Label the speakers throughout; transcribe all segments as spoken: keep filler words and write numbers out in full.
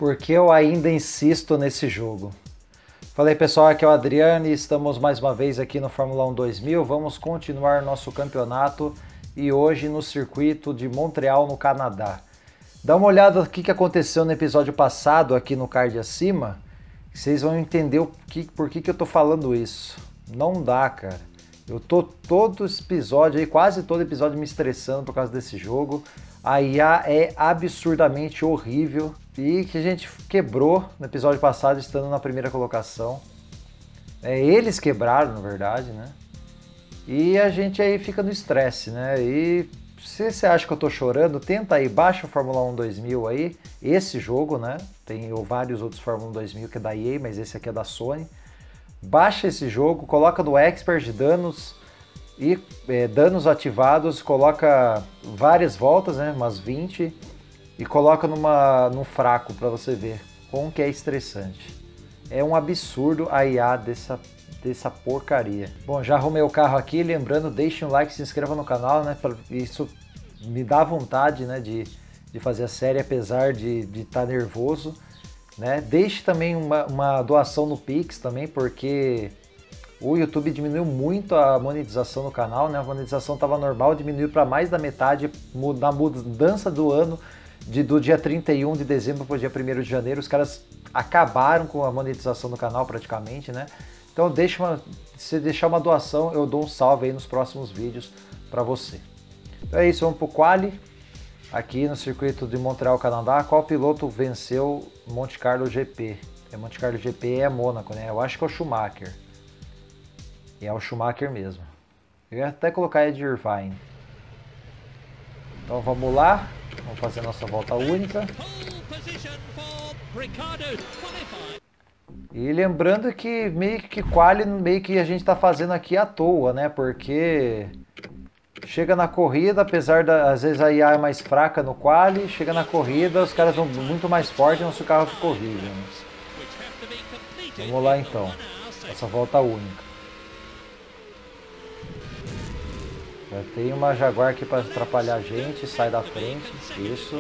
Speaker 1: Porque eu ainda insisto nesse jogo. Falei pessoal, aqui é o Adriano e estamos mais uma vez aqui no Fórmula um dois mil. Vamos continuar nosso campeonato e hoje no circuito de Montreal, no Canadá. Dá uma olhada no que que aconteceu no episódio passado aqui no card acima. Vocês vão entender o que, por que que eu tô falando isso. Não dá, cara. Eu tô todo esse episódio aí, quase todo episódio me estressando por causa desse jogo. A I A é absurdamente horrível e que a gente quebrou no episódio passado estando na primeira colocação. É, eles quebraram, na verdade, né? E a gente aí fica no estresse, né? E se você acha que eu tô chorando, tenta aí, baixa o Fórmula um dois mil aí, esse jogo, né? Tem vários outros Fórmula um dois mil que é da E A, mas esse aqui é da Sony. Baixa esse jogo, coloca no Expert de danos e é, danos ativados, coloca várias voltas, né, umas vinte, e coloca numa, num fraco para você ver como que é estressante. É um absurdo a I A dessa, dessa porcaria. Bom, já arrumei o carro aqui, lembrando, deixe um like, se inscreva no canal, né, pra, isso me dá vontade, né, de, de fazer a série, apesar de estar tá nervoso. Né? Deixe também uma, uma doação no Pix também, porque o YouTube diminuiu muito a monetização no canal, né? A monetização estava normal, diminuiu para mais da metade na mudança do ano, de, do dia trinta e um de dezembro para o dia primeiro de janeiro. Os caras acabaram com a monetização do canal praticamente, né? Então deixa uma, se deixar uma doação, eu dou um salve aí nos próximos vídeos para você. Então é isso, vamos pro quali. Aqui no circuito de Montreal, Canadá, qual piloto venceu Monte Carlo G P? É Monte Carlo G P é Mônaco, né? Eu acho que é o Schumacher. E é o Schumacher mesmo. Eu ia até colocar Ed Irvine. Então vamos lá. Vamos fazer a nossa volta única. E lembrando que meio que quali, meio que a gente está fazendo aqui à toa, né? Porque chega na corrida, apesar da, às vezes a I A é mais fraca no quali, chega na corrida, os caras vão muito mais fortes, nosso carro ficou horrível. Né? Vamos lá então, essa volta única. Já tem uma Jaguar aqui para atrapalhar a gente, sai da frente, isso.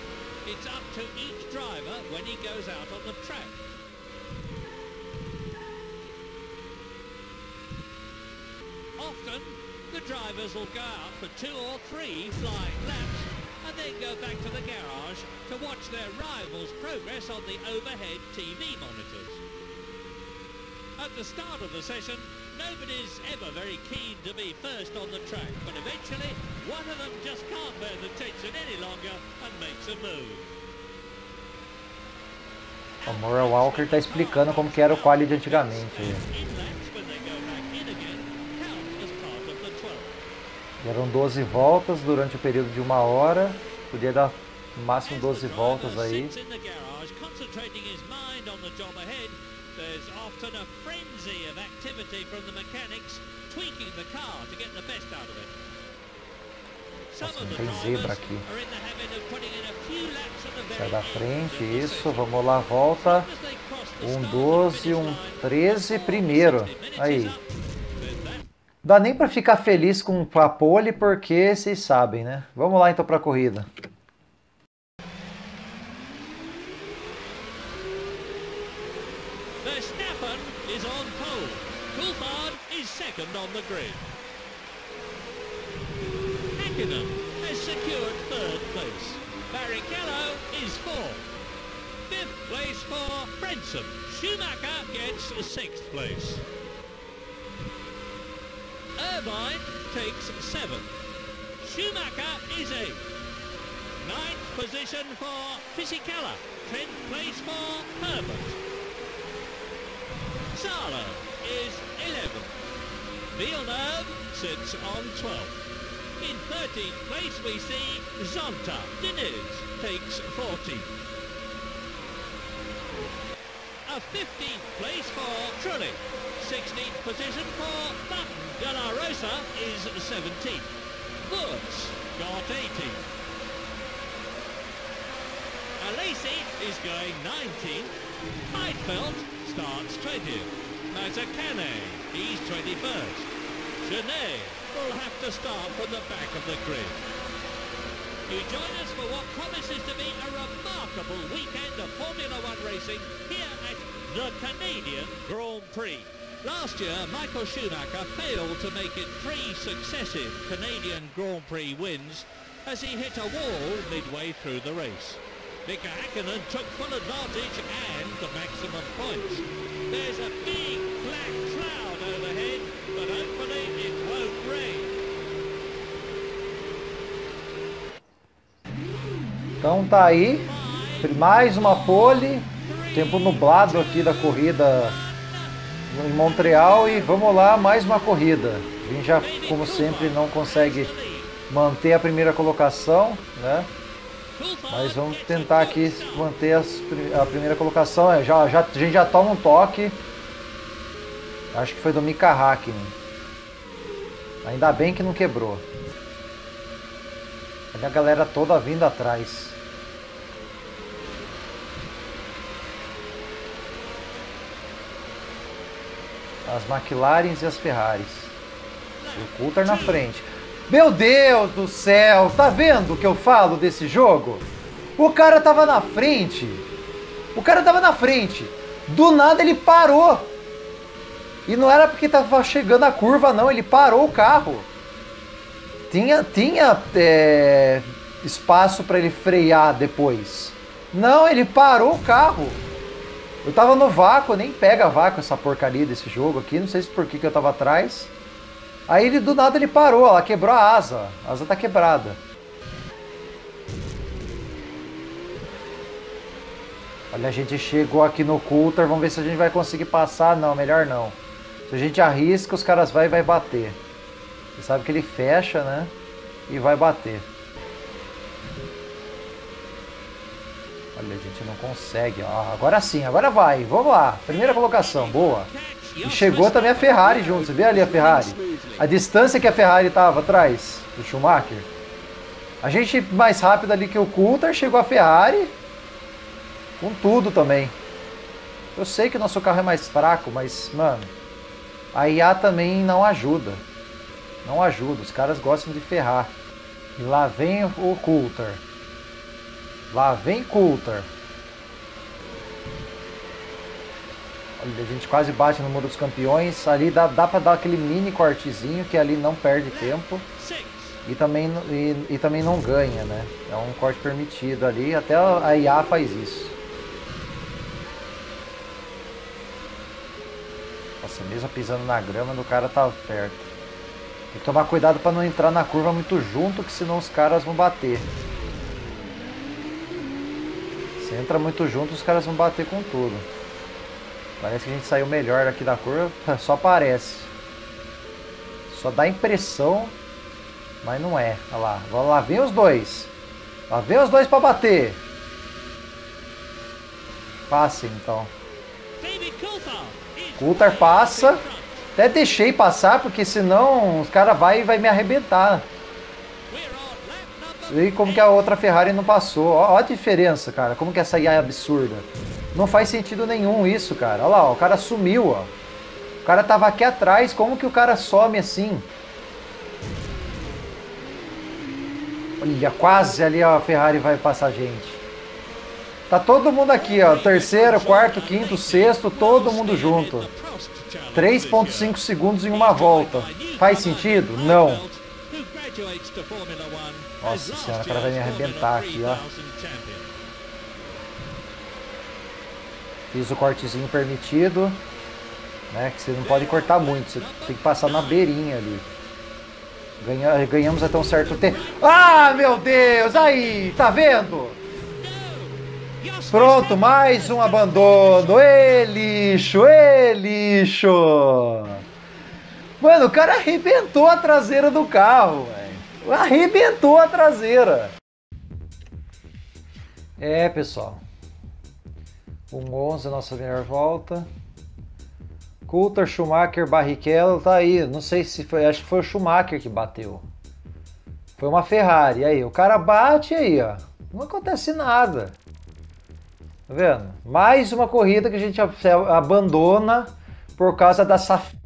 Speaker 2: The drivers will go out for two or three flying laps and then go back to the garage to watch their rivals progress on the overhead T V monitors. At the start of the session, nobody's ever very keen to be first on the track, but eventually one of them just can't bear the tension any longer and makes a move.
Speaker 1: O Moral Walker está explicando como que era o quali de antigamente. Eram doze voltas durante o período de uma hora, podia dar no máximo doze voltas aí. Nossa, não tem zebra aqui. Sai da frente, isso, vamos lá, volta. Um doze, um treze, primeiro. Aí. Dá nem para ficar feliz com a pole, porque vocês sabem, né? Vamos lá então para a corrida.
Speaker 2: Verstappen is on pole. Coulthard is second on the grid. Hakkinen has secured third place. Barrichello is fourth. Fifth place for Frentzen. Schumacher gets sixth place. Irvine takes seventh. Schumacher is eighth. Ninth position for Fisichella. Tenth place for Herbert. Sala is eleventh. Villeneuve sits on twelfth. In thirteenth place we see Zonta. Diniz takes fourteenth. A fifteenth place for Trulli. sixteenth position for Button. De La Rosa is seventeenth. Woods got eighteenth. Alesi is going nineteenth. Heidfeld starts twentieth. Mazzacane, he's twenty-first. Genet will have to start from the back of the grid. You join us for what promises to be a remarkable weekend of Formula racing here at the Canadian Grand Prix. Last year, Michael Schumacher failed to make it three successive Canadian Grand Prix wins as he hit a wall midway through the race. Mika Häkkinen took full advantage and the maximum points. There's a big black cloud overhead, but hopefully it won't rain.
Speaker 1: Então tá aí, mais uma pole, tempo nublado aqui da corrida em Montreal e vamos lá, mais uma corrida. A gente já, como sempre, não consegue manter a primeira colocação, né? Mas vamos tentar aqui manter as, a primeira colocação. Já, já, a gente já toma um toque. Acho que foi do Mika Häkkinen. Ainda bem que não quebrou. Olha a galera toda vindo atrás. As McLarens e as Ferraris. E o Coulthard na frente. Meu Deus do céu, tá vendo o que eu falo desse jogo? O cara tava na frente, o cara tava na frente, do nada ele parou. E não era porque tava chegando a curva não, ele parou o carro. Tinha, tinha é, espaço para ele frear depois. Não, ele parou o carro. Eu tava no vácuo, nem pega vácuo essa porcaria desse jogo aqui, não sei se por que que eu tava atrás. Aí ele do nada ele parou, ela quebrou a asa. A asa tá quebrada. Olha, a gente chegou aqui no Coulthard, vamos ver se a gente vai conseguir passar. Não, melhor não. Se a gente arrisca, os caras vai e vai bater. Você sabe que ele fecha, né? E vai bater. Olha, a gente não consegue. Ó, agora sim, agora vai. Vamos lá. Primeira colocação, boa. E chegou também a Ferrari junto. Você vê ali a Ferrari? A distância que a Ferrari estava atrás do Schumacher. A gente mais rápido ali que o Coulthard, chegou a Ferrari. Com tudo também. Eu sei que o nosso carro é mais fraco, mas, mano, a I A também não ajuda. Não ajuda. Os caras gostam de ferrar. E lá vem o Coulthard. Lá vem Coulthard. Olha, a gente quase bate no muro dos campeões. Ali dá, dá pra dar aquele mini cortezinho que ali não perde tempo. E também, e, e também não ganha, né? É um corte permitido ali. Até a I A faz isso. Nossa, mesmo pisando na grama, o cara tá perto. Tem que tomar cuidado pra não entrar na curva muito junto, que senão os caras vão bater. Se entra muito junto, os caras vão bater com tudo. Parece que a gente saiu melhor aqui da curva, só parece. Só dá impressão, mas não é. Olha lá, lá vem os dois. Lá vem os dois pra bater. Passem então. Coulthard passa. Até deixei passar, porque senão os caras vai e vai me arrebentar. E como que a outra Ferrari não passou. Ó, ó a diferença, cara. Como que essa I A é absurda. Não faz sentido nenhum isso, cara. Olha lá, ó, o cara sumiu, ó. O cara tava aqui atrás. Como que o cara some assim? Olha, quase ali ó, a Ferrari vai passar a gente. Tá todo mundo aqui, ó. Terceiro, quarto, quinto, sexto, todo mundo junto. três ponto cinco segundos em uma volta. Faz sentido? Não. Nossa senhora, o cara vai me arrebentar aqui, ó. Fiz o cortezinho permitido, né? Que você não pode cortar muito, você tem que passar na beirinha ali. Ganha, ganhamos até um certo tempo. Ah, meu Deus! Aí, tá vendo? Pronto, mais um abandono. Ê, lixo, ê, lixo! Mano, o cara arrebentou a traseira do carro, velho. Arrebentou a traseira. É, pessoal. um onze, a nossa melhor volta. Coulthard, Schumacher, Barrichello, tá aí. Não sei se foi, acho que foi o Schumacher que bateu. Foi uma Ferrari. Aí, o cara bate aí, ó. Não acontece nada. Tá vendo? Mais uma corrida que a gente abandona por causa da saf...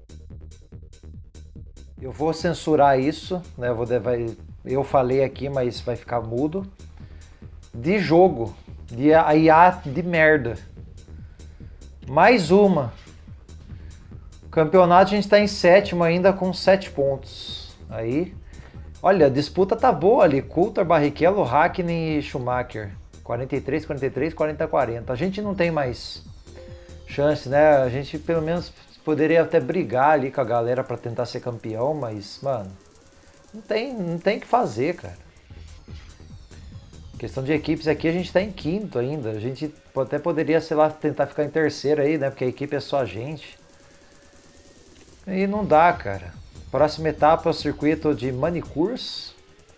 Speaker 1: Eu vou censurar isso, né? Eu, vou, vai, eu falei aqui, mas vai ficar mudo. De jogo. de a I A de merda. Mais uma. Campeonato a gente está em sétimo ainda com sete pontos. Aí, olha, a disputa tá boa ali. Coulthard, Barrichello, Hakkinen e Schumacher. quarenta e três, quarenta e três, quarenta, quarenta. A gente não tem mais chance, né? A gente pelo menos poderia até brigar ali com a galera para tentar ser campeão, mas, mano, não tem, não tem o que fazer, cara. Questão de equipes aqui, a gente tá em quinto ainda. A gente até poderia, sei lá, tentar ficar em terceiro aí, né? Porque a equipe é só a gente. E não dá, cara. Próxima etapa é o circuito de Manicours.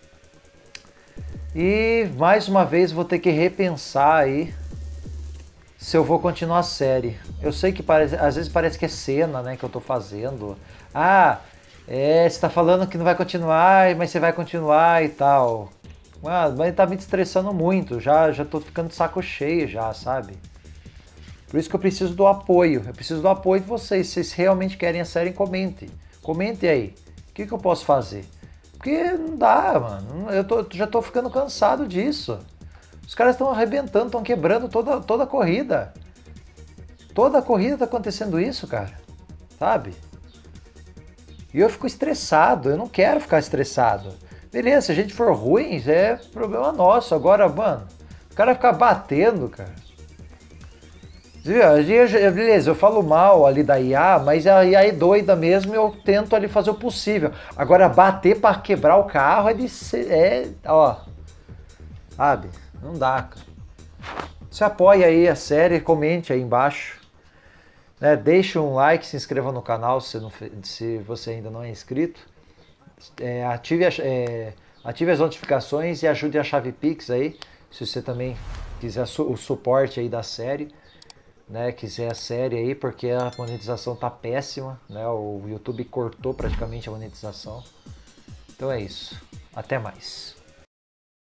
Speaker 1: E mais uma vez vou ter que repensar aí se eu vou continuar a série. Eu sei que parece, às vezes parece que é cena, né, que eu tô fazendo. Ah, é, você tá falando que não vai continuar, mas você vai continuar e tal. Ah, mas tá me estressando muito, já, já tô ficando de saco cheio já, sabe? Por isso que eu preciso do apoio, eu preciso do apoio de vocês. Se vocês realmente querem a série, comente. Comente aí, o que, que eu posso fazer? Porque não dá, mano, eu tô, já tô ficando cansado disso. Os caras estão arrebentando, estão quebrando toda, toda a corrida. Toda a corrida tá acontecendo isso, cara, sabe? E eu fico estressado, eu não quero ficar estressado. Beleza, se a gente for ruim, é problema nosso. Agora, mano, o cara ficar batendo, cara. Beleza, eu falo mal ali da I A, mas a I A é doida mesmo e eu tento ali fazer o possível. Agora, bater para quebrar o carro é de ser, é, ó, sabe? Não dá, cara. Você apoia aí a série, comente aí embaixo. Né? Deixa um like, se inscreva no canal se, não, se você ainda não é inscrito. É, ative, a, é, ative as notificações e ajude a chave Pix aí, se você também quiser su o suporte aí da série, né, quiser a série aí, porque a monetização tá péssima, né, o YouTube cortou praticamente a monetização. Então é isso, até mais.